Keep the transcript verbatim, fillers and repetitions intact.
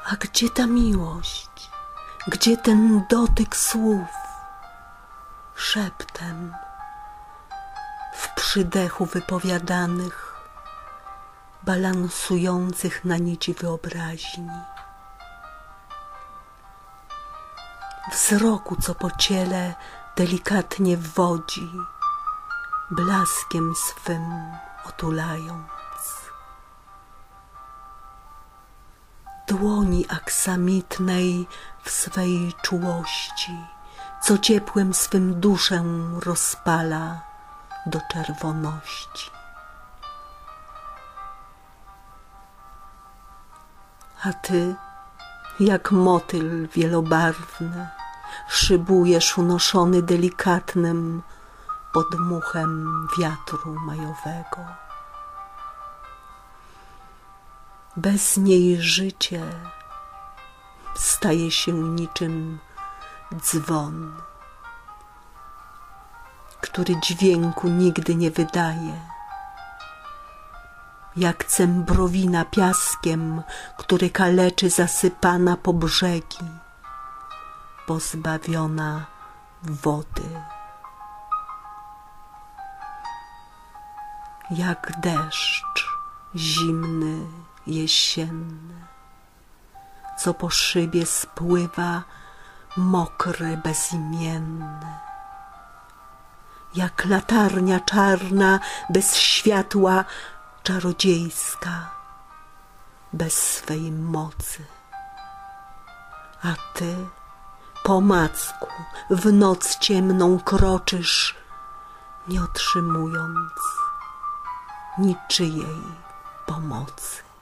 A gdzie ta miłość? Gdzie ten dotyk słów? Szeptem w przydechu wypowiadanych, balansujących na nici wyobraźni. Wzroku, co po ciele delikatnie wodzi, blaskiem swym otulając. Dłoni aksamitnej w swej czułości, co ciepłem swym duszę rozpala do czerwoności. A ty, jak motyl wielobarwny, szybujesz unoszony delikatnym podmuchem wiatru majowego. Bez niej życie staje się niczym dzwon, który dźwięku nigdy nie wydaje, jak cembrowina piaskiem, który kaleczy zasypana po brzegi, pozbawiona wody. Jak deszcz zimny, jesienny, co po szybie spływa mokry, bezimienny. Jak latarnia czarna, bez światła, czarodziejska, bez swej mocy. A ty po macku w noc ciemną kroczysz, nie otrzymując niczyjej pomocy.